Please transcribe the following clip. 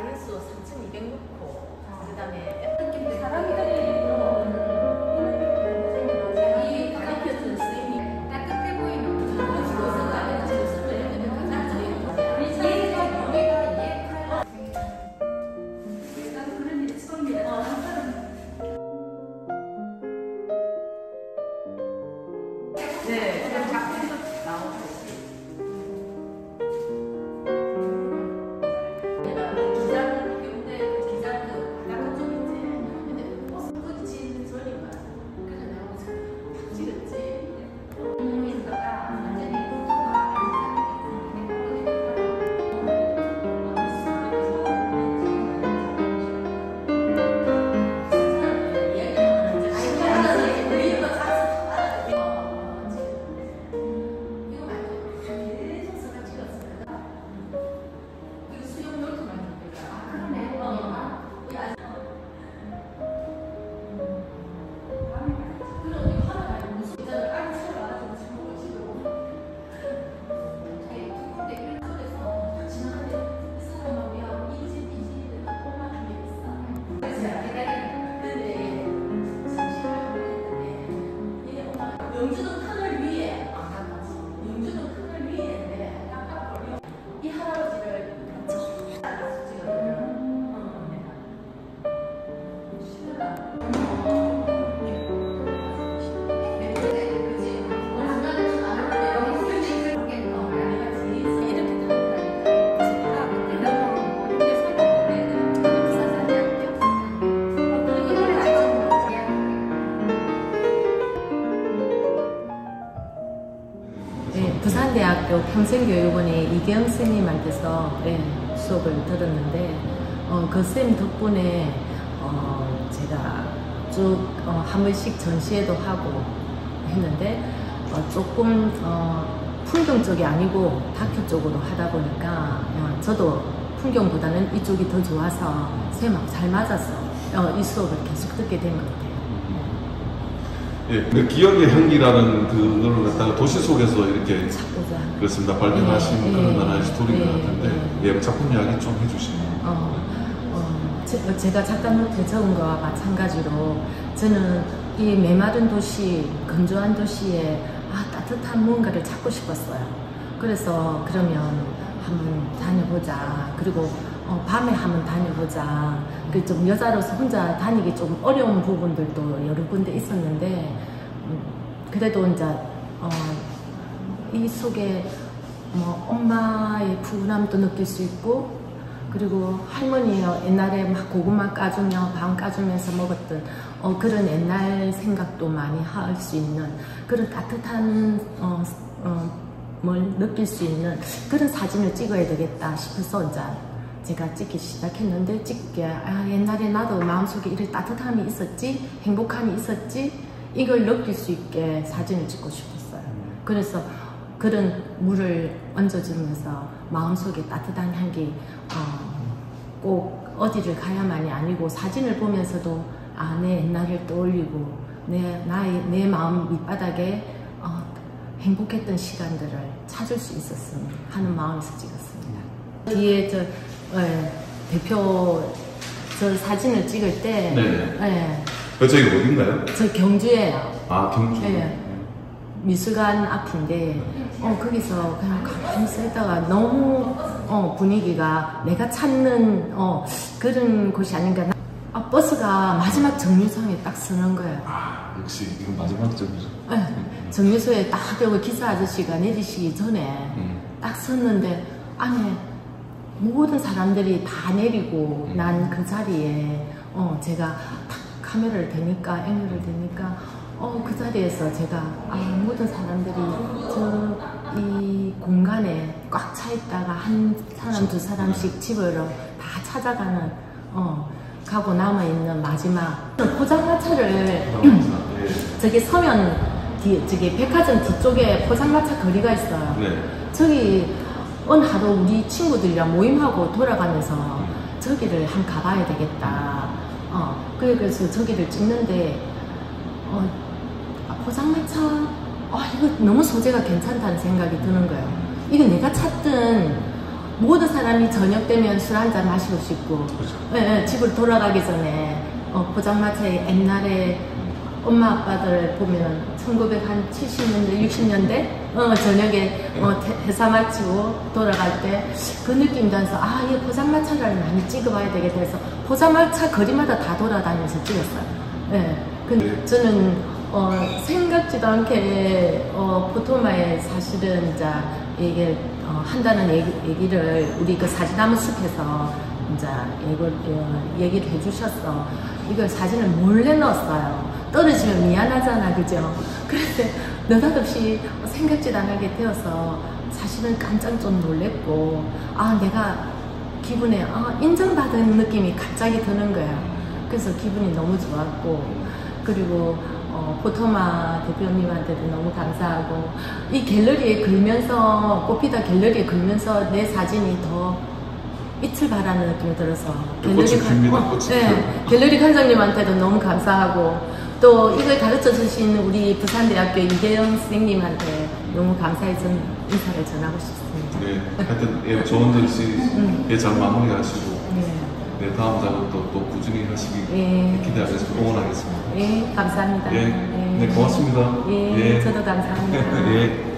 사인수 3,200 넣고 그다음에 사람들이 네, 그냥 작품도 나오고. 내가 기자는 배운데 그 기자는 바닷가 쪽 있지. 근데 버스 끊지 저리가. 그래서 내가 찍었지. 있다가 완전히 영주동 터널 위에 영주동 터널 위에 깜깜거려 이 할아버지를 부산대학교 평생교육원의 이계영 선생님한테서 수업을 들었는데 그 선생님 덕분에 제가 쭉 한 번씩 전시회도 하고 했는데 조금 풍경 쪽이 아니고 다큐 쪽으로 하다 보니까 저도 풍경보다는 이쪽이 더 좋아서 선생님하고 잘 맞아서 이 수업을 계속 듣게 된 것 같아요. 예, 그 기억의 향기라는 그걸 갖다가 도시 속에서 이렇게 그렇습니다. 발견하신 그런 하나의 스토리인 것 같은데 작품 이야기 좀 해주시면. 제가 작가 노트에 적은 거와 마찬가지로 저는 이 메마른 도시, 건조한 도시에 따뜻한 무언가를 찾고 싶었어요. 그래서 그러면 한번 다녀보자. 그리고 밤에 한번 다녀보자. 좀 여자로서 혼자 다니기 좀 어려운 부분들도 여러 군데 있었는데 그래도 이제 이 속에 엄마의 푸근함도 느낄 수 있고 그리고 할머니 옛날에 막 고구마 까주며 방 까주면서 먹었던 그런 옛날 생각도 많이 할 수 있는 그런 따뜻한 뭘 느낄 수 있는 그런 사진을 찍어야 되겠다 싶어서 이제 제가 찍기 시작했는데 옛날에 나도 마음속에 이런 따뜻함이 있었지 행복함이 있었지 이걸 느낄 수 있게 사진을 찍고 싶었어요. 그래서 그런 물을 얹어주면서 마음속에 따뜻한 향기 꼭 어디를 가야만이 아니고 사진을 보면서도 내 옛날을 떠올리고 내 마음 밑바닥에 행복했던 시간들을 찾을 수 있었으면 하는 마음에서 찍었습니다. 뒤에 대표 사진을 찍을 때 저희가 어딘가요? 저 경주예요. 경주. 미술관 앞인데 거기서 그냥 가만히 서 있다가 너무 분위기가 내가 찾는 그런 곳이 아닌가. 버스가 마지막 정류장에 딱 서는 거예요. 역시 이건 마지막 정류장. 정류소에 딱 여기 기사 아저씨가 내리시기 전에 딱 섰는데 안에 모든 사람들이 다 내리고 난 그 자리에 제가 딱 카메라를 대니까 앵글을 대니까 그 자리에서 제가 모든 사람들이 이 공간에 꽉 차 있다가 한 사람 두 사람씩 집으로 다 찾아가는 가고 남아있는 마지막 포장마차를 저기 서면 저기 백화점 뒤쪽에 포장마차 거리가 있어요. 저기 어느 하루 우리 친구들이랑 모임하고 돌아가면서 저기를 한번 가봐야 되겠다. 그래서 저기를 찍는데 포장마차 이거 너무 소재가 괜찮다는 생각이 드는 거예요. 이거 내가 찾던 모든 사람이 저녁 되면 술 한잔 마시고 싶고, 그렇죠. 예, 예, 집으로 돌아가기 전에 포장마차에 옛날에 엄마 아빠들 보면 1970년대, 60년대 저녁에 회사 마치고 돌아갈 때 그 느낌 나서 이 포장마차를 많이 찍어봐야 되겠다 해서 포장마차 거리마다 다 돌아다니면서 찍었어요. 예. 근데 저는 생각지도 않게 포토마에 사실은 이제 이게 한다는 얘기를 우리 그 사진나무 숲에서 이제 얘기를 해주셨어. 이걸 사진을 몰래 넣었어요. 떨어지면 미안하잖아, 그죠? 그런데 느닷없이 생각지도 않게 되어서 사실은 깜짝 좀 놀랬고, 내가 기분에 인정받은 느낌이 갑자기 드는 거야. 그래서 기분이 너무 좋았고, 그리고 포토마 대표님한테도 너무 감사하고, 이 갤러리에 걸면서, 꽃피다 갤러리에 걸면서 내 사진이 더 빛을 발하는 느낌이 들어서 갤러리 관장님한테도 너무 감사하고, 또 이걸 가르쳐 주신 우리 부산대학교 이계영 선생님한테 너무 감사해서 인사를 전하고 싶습니다. 네, 하여튼 좋은 글씨 잘 마무리하시고 네, 다음 작업도 또 꾸준히 하시기 기대하면서 응원하겠습니다. 예, 감사합니다. 네, 고맙습니다. 저도 감사합니다. 예.